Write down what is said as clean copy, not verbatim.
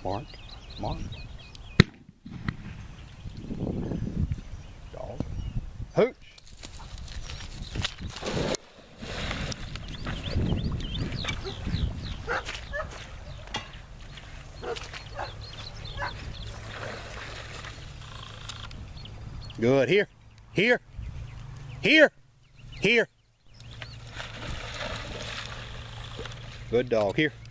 Mark, Mark. Dog. Hooch. Good. Here. Here. Here. Here. Good dog. Here.